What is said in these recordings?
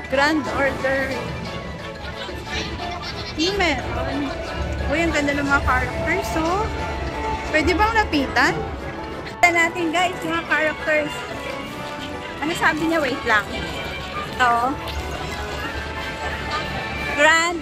Grand Order. Meron. Uy, ang ganda ng mga characters, so. Pwede bang lapitan? Tignan natin, guys, yung mga characters. Ano sabi niya? Wait lang. Ito. Grand.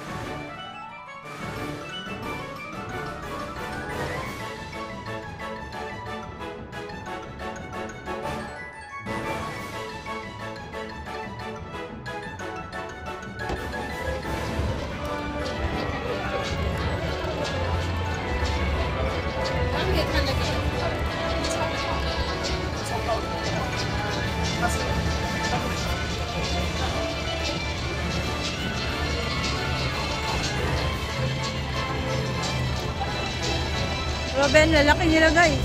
Grabe, lalaki nila, guys.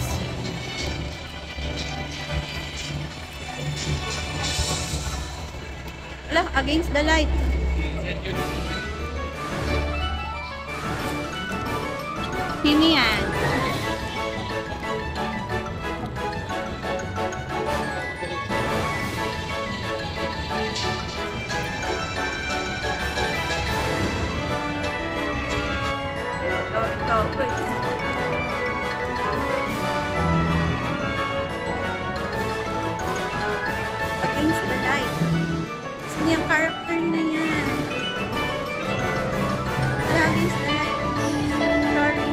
Wala, against the light. Sino yan? Against the light. Sino yung character na yan? Against the light. Sorry.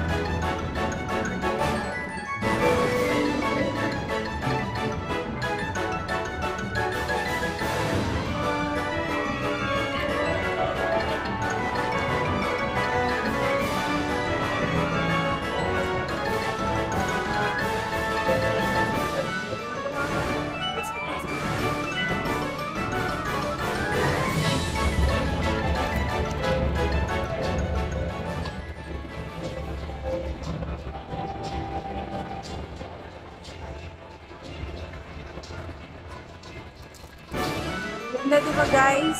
Ganda, diba, guys?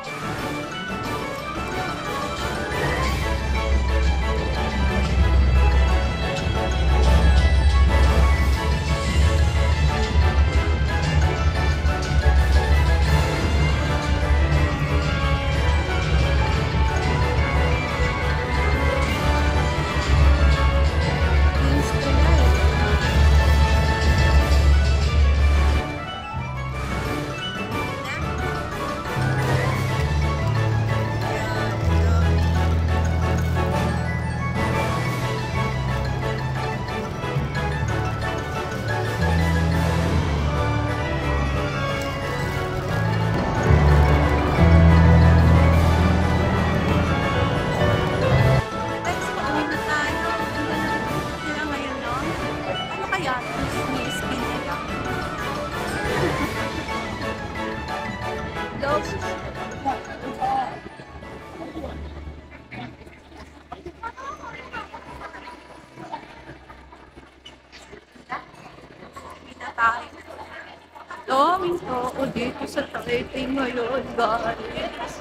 Daming tao dito sa Taipei ngayon, guys.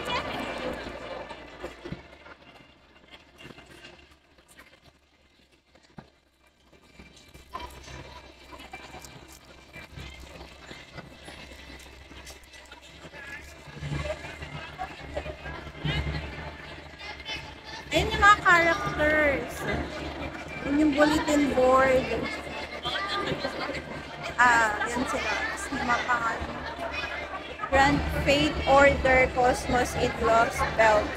Ayan yung mga characters. Ayan yung bulletin board. Yan sila. Yung mga pangalan. Grand Fate Order Cosmos in Lost Belt.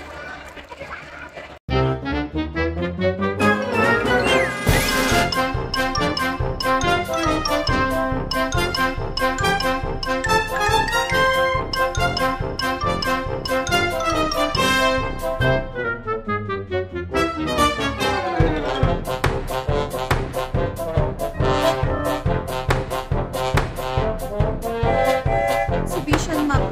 Exhibition map.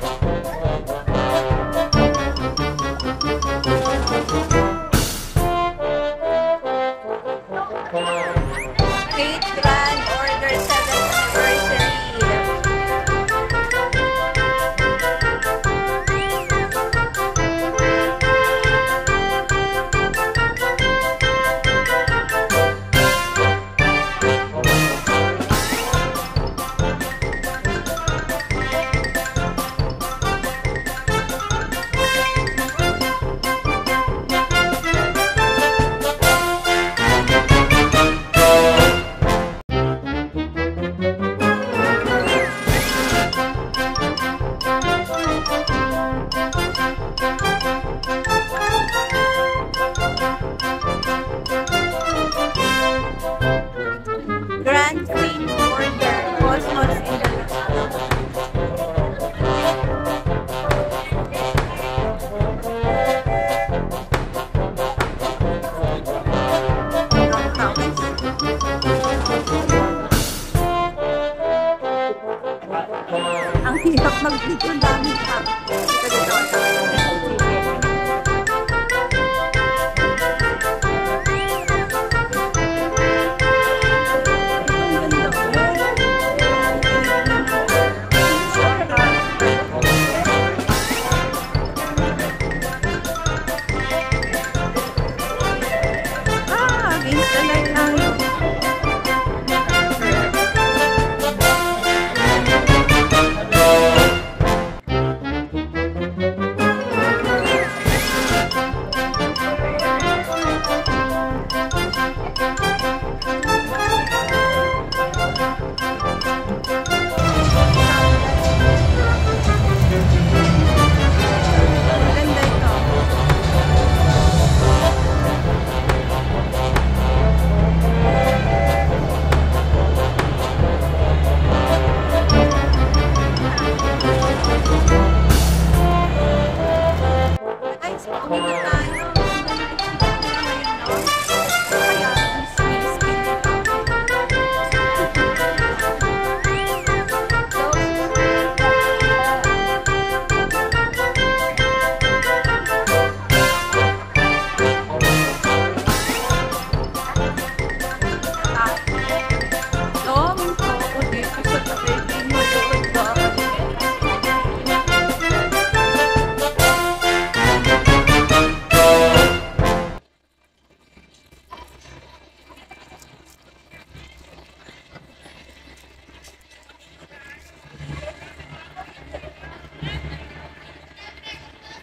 Fate Grand Order 7th Anniversary.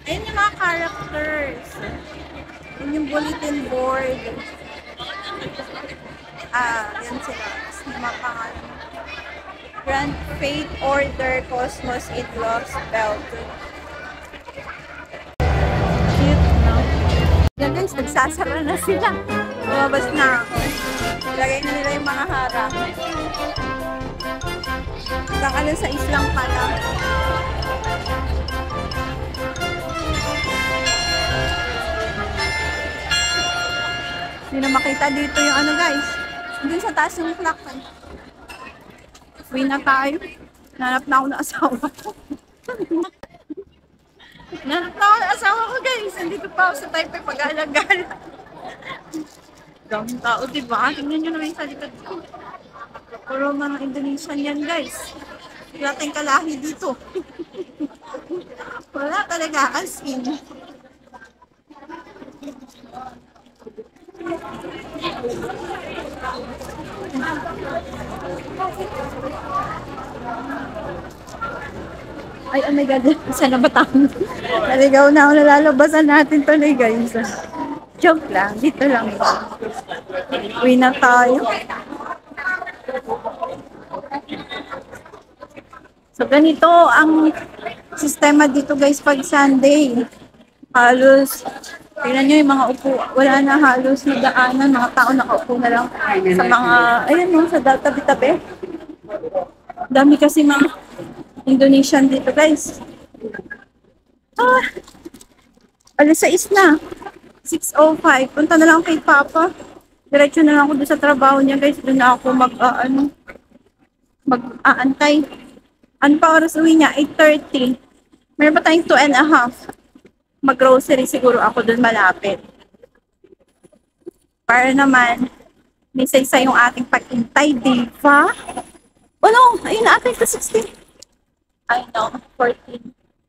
Ayun yung mga characters. Yun yung bulletin board. Yan sila. Tapos yung mga pangalan. Grand Fate Order Cosmos in Lost Belt. Cute, no? Yan guys, nagsasara na sila. Lumabas na ako. Lagay na nila yung mga harap. Hanggang sa islang pala. Hindi na makita dito yung ano guys. Doon sa taas ng clock. Uwi na tayo. Nanap na ako ng asawa ko. Nanap na ako ng asawa ko guys. Nandito pa ako sa Taipei pag-alagala. Daming tao diba? Tingnan nyo naman sa likod ko. Puro mga Indonesian yan guys. Wala tayong kalahi dito. Wala talaga as in. Ay, oh my God. Saan na ba tayo? Naligaw na ako. Nalalabasan natin tuloy guys. Joke lang. Dito lang. Uwi na tayo. So, ganito ang sistema dito guys pag Sunday. Halos, tingnan nyo yung mga upo. Wala na halos na daanan. Mga tao nakaupo na lang sa mga, ayun no, sa tabi-tabi. Dami kasi mga Indonesian dito guys. Alas 6 na. 6:05. Punta na lang kay Papa. Diretso na lang ako doon sa trabaho niya guys. Doon na ako mag-aantay. Ano pa oras uwi niya? 8:30. Meron pa tayong 2.5. Mag-grocery siguro ako doon malapit. Para naman, may say yung ating pag-intay, diba? Oh no! Ayun na ating 16. I know, 14.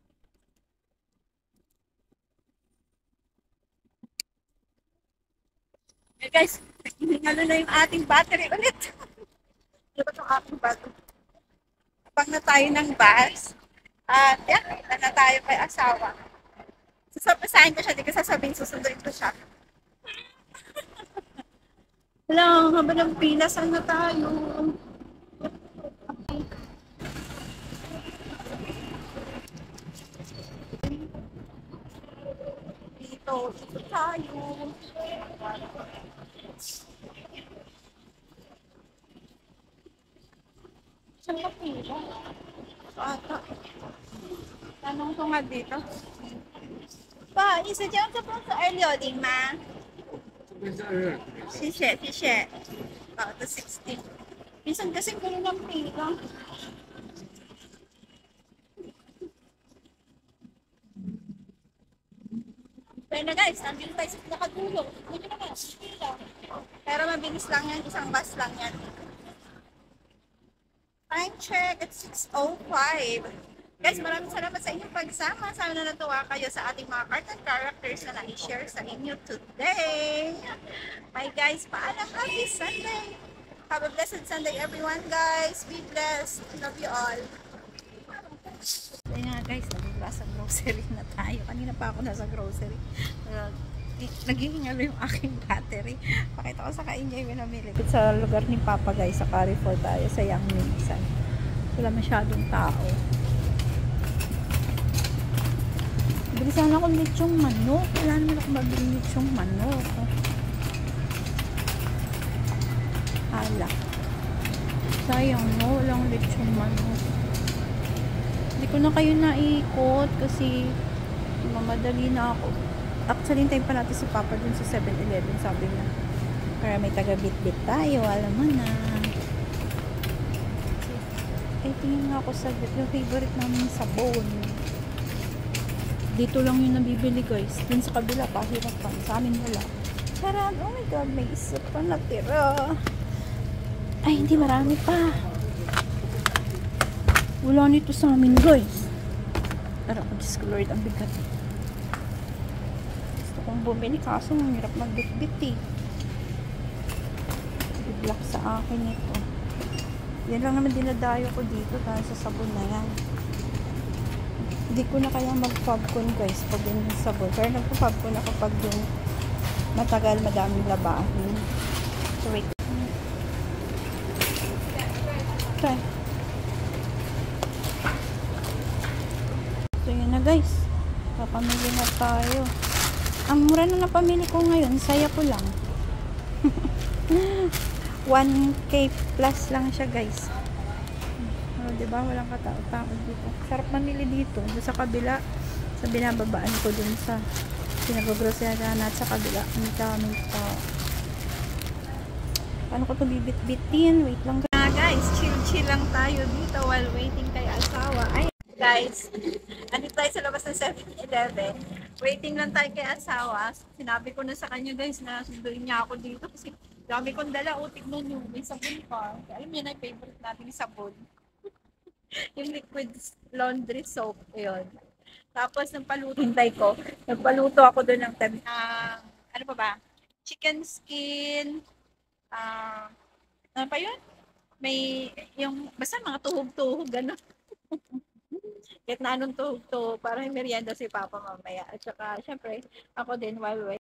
Okay guys, hinalo na yung ating battery ulit. Ano ba itong ating battery? Pag na tayo ng bus, at yan, na tayo kay asawa. Sasabihin ko siya, di ko sasabihin, susunduin ko siya. Wala, haba ng pila, saan na tayo? Dito tayo. Saan ka pila? Ata. Tanong ko nga dito. Pa, isa dyan ka po sa early loading, ma? 谢谢，谢谢。好的，16. Minsan kasi gulo ng pila. Pero na guys, nandito tayo sa pinakadulo. Hindi naman, pila. Pero mabilis lang yan, isang bus lang yan. Time check at 6:05. Guys, maraming salamat sa inyong pagsama. Sana natuwa kayo sa ating mga cartoon characters na na-share sa inyo today. Bye guys, paalam. Happy Sunday. Have a blessed Sunday everyone guys. Be blessed. Love you all. Ayun nga guys, nasa grocery na tayo. Kanina pa ako nasa grocery. Naghihingalo yung aking battery. Pakita ko sa kanya yung namili. Sa lugar ni Papa guys, sa Carrefour tayo, sa Yang Minsan. Wala masyadong tao. Bili sana akong lechong manok. Wala naman ako mabili lechong manok. Hala. Sayang no, walang lechong manok. Hindi ko na kayo naikot kasi mamadali na ako. Actually, hintayin pa natin si Papa dun sa 7-Eleven, sabi niya. Para may taga-bit-bit tayo, alam mo na. Ay, tingin nga ako sa yung favorite namin sabon. Dito lang yung nabibili guys. Dun sa kabila, pahirap pa. Sa amin wala. Tara, oh my God, may isa pa natira. Ay, hindi, marami pa. Wala nito sa amin guys. Tara, Diyos ko Lord, ang bigat. Kung bumili kaso ang hirap magbit-bit eh. I-block sa akin ito. Yan lang naman dinadayo ko dito dahil sa sabon na yan. Hindi ko na kaya mag-popcorn guys pag yung sabon. Pero nagpo-popcorn ako pag yung matagal, madaming labahin. So wait. Okay. So yun na guys. Papamili na tayo. Ang mura na napamili ko ngayon, saya ko lang. 1K plus lang siya guys. Oh, diba? Walang katao-tao dito. Sarap mamili dito. Doon sa kabila, sa binababaan ko dun sa pinag-groceryhan at sa kabila. Ang daming tao. Paano ko ito bibit-bitin? Wait lang guys. Chill-chill lang tayo dito while waiting kay asawa. Ay guys, andito tayo sa labas ng 7-Eleven. Waiting lang tayo kay asawa. Sinabi ko na sa kanya guys na sunduin niya ako dito kasi dami kong dala. O, tignan nyo. May sabon pa. Alam niyo na yung favorite nating sabon. Yung liquid laundry soap. Ayun. Tapos, nagpaluto ako doon ng ano pa ba? Chicken skin. Ano pa yun? May, yung, basta mga tuhog-tuhog, gano'n. Kahit na anong tuhog-tuhog, parang merienda si Papa mamaya. At saka, syempre, ako din, while